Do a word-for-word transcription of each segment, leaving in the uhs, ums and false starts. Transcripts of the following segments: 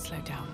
slow down.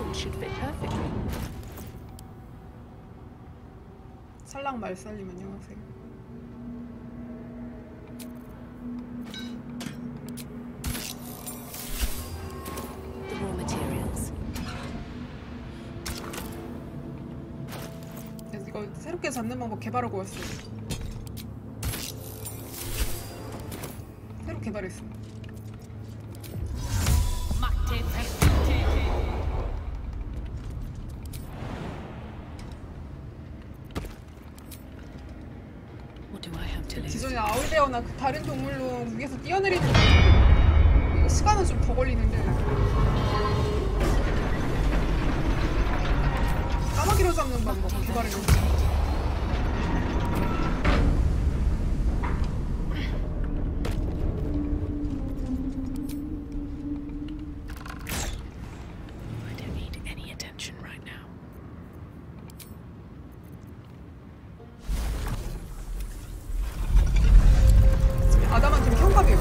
살랑 말살님 안녕하세요. 이거 새롭게 잡는 방법 개발하고 왔어요. 새로 개발했어. 기존에 아울베어나 그 다른 동물로 위에서 뛰어내리는 거 시간은 좀 더 걸리는데 까마귀로 잡는 방법 개발해줬어. 아담한테 평가돼요.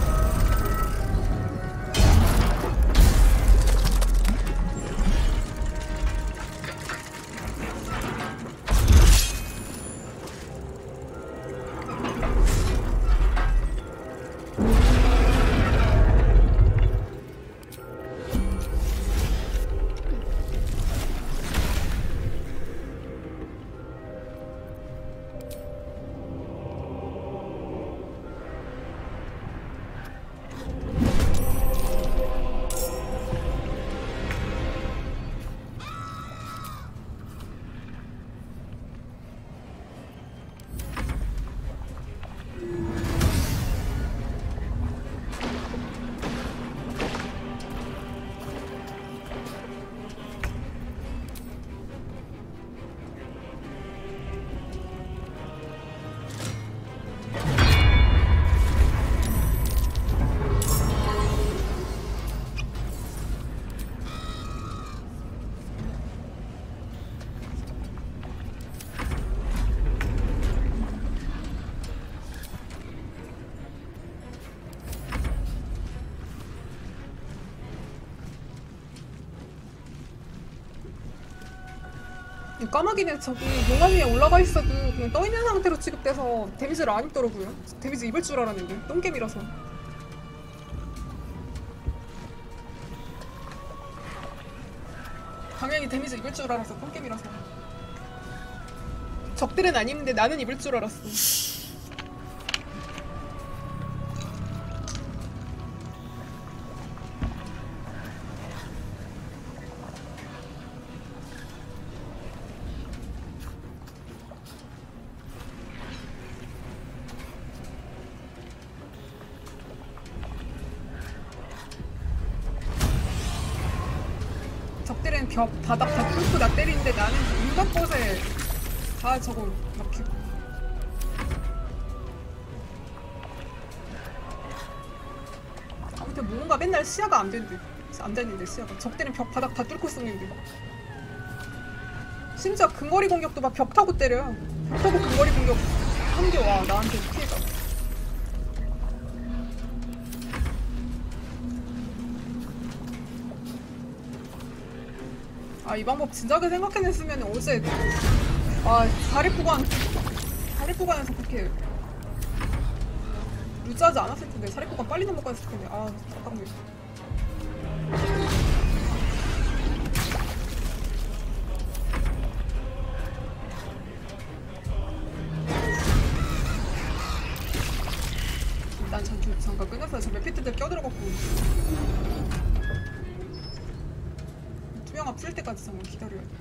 까마귀는 저기 용암 위에 올라가 있어도 그냥 떠 있는 상태로 취급돼서 데미지를 안 입더라고요. 데미지 입을 줄 알았는데 똥개미라서. 당연히 데미지 입을 줄 알았어. 똥개미라서. 적들은 안 입는데 나는 입을 줄 알았어. 적들은 벽, 바닥 다 뚫고 나 때리는데 나는 인간 곳에 다 저거 막히고. 아무튼 뭔가 맨날 시야가 안 된대. 안 되는데 시야가. 적들은 벽, 바닥 다 뚫고 쓰는데. 심지어 근거리 공격도 막 벽 타고 때려요. 벽 타고 근거리 공격 한 개 와 나한테 피해가. 아, 이 방법 진작에 생각해냈으면 어제 아 사립보관 사립보관에서 그렇게 루즈하지 않았을 텐데. 사립보관 빨리 넘어갔을 텐데. 아 잠깐만. 일단 잠깐 잠깐 끊어서 저 맵피트들 껴들어갖고 투명화 풀 때까지 잠깐 기다려야 돼.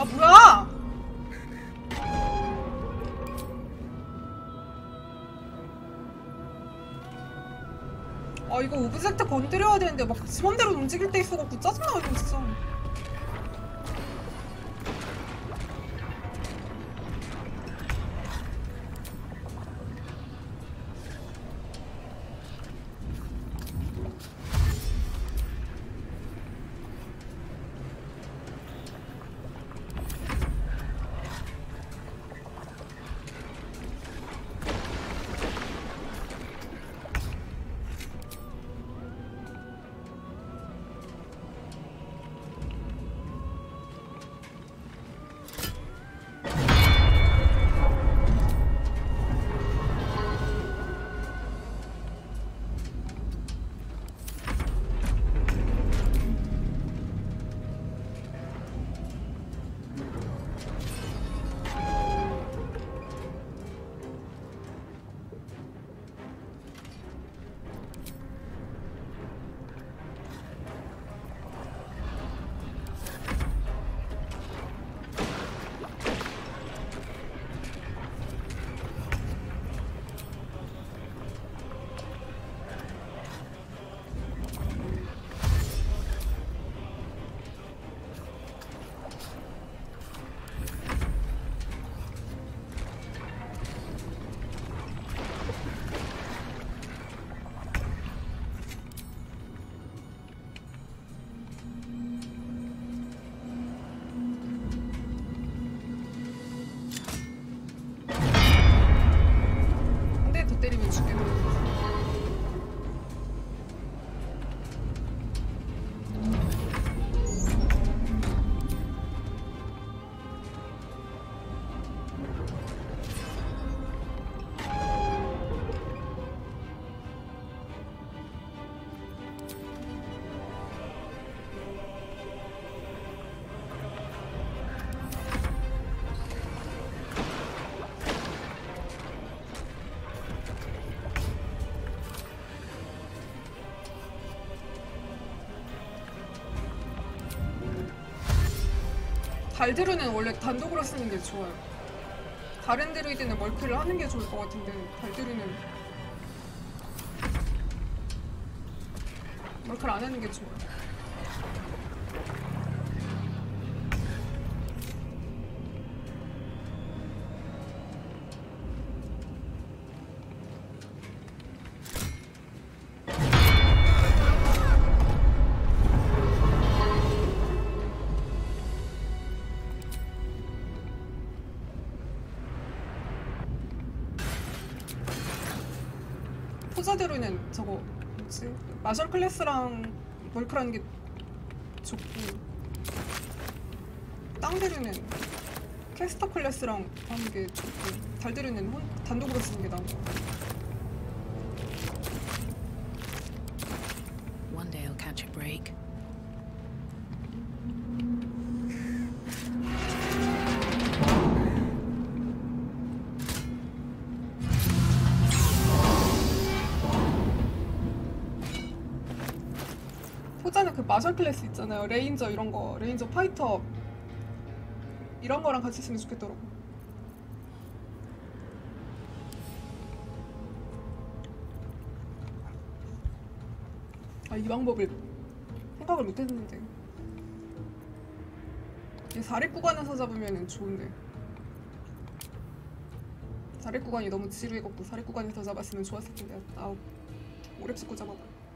아 뭐야? 아 이거 오브젝트 건드려야 되는데 막 지 맘대로 움직일 때 있어갖고 짜증나 이거 진짜. 때리면 죽겠네. 달드루는 원래 단독으로 쓰는 게 좋아요. 다른 드루이드는 멀크를 하는 게 좋을 것 같은데 달드루는 멀크를 안 하는 게 좋아요. 포자드루는 저거 뭐지? 마셜 클래스랑 멀크라는 게 좋고 땅드루는 캐스터 클래스랑 하는 게 좋고 달드루는 혼, 단독으로 쓰는 게 나은 거 같아. One day I'll catch a break. 포자는 그 마셜 클래스 있잖아요. 레인저 이런 거, 레인저 파이터 이런 거랑 같이 쓰면 좋겠더라고. 아, 이 방법을 생각을 못했는데. 이 사립 구간에서 잡으면 좋은데. 사립 구간이 너무 지루해갖고 사립 구간에서 잡았으면 좋았을 텐데. 아, 오랩 짚고 잡아봐.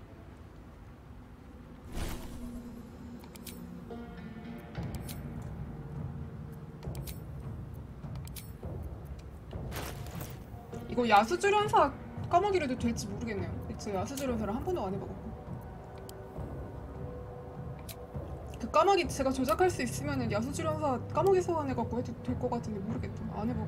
이거 야수주련사 까마귀로도 될지 모르겠네요. 저 야수주련사를 한 번도 안 해봐갖고. 그 까마귀 제가 조작할 수 있으면은 야수주련사 까마귀 소환해갖고 해도 될 것 같은데 모르겠다. 안 해보고.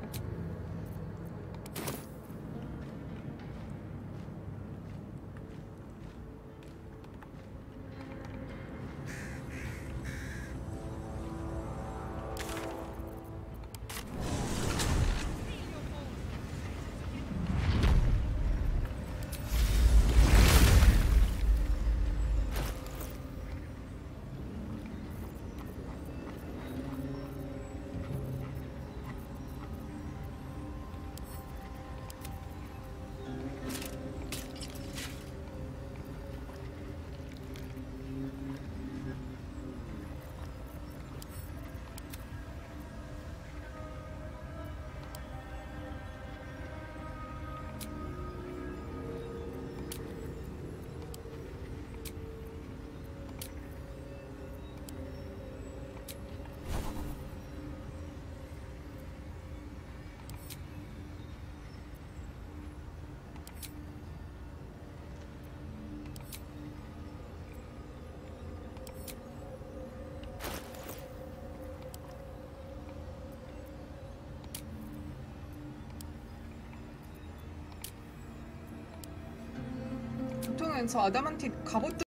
저 아담한티 갑옷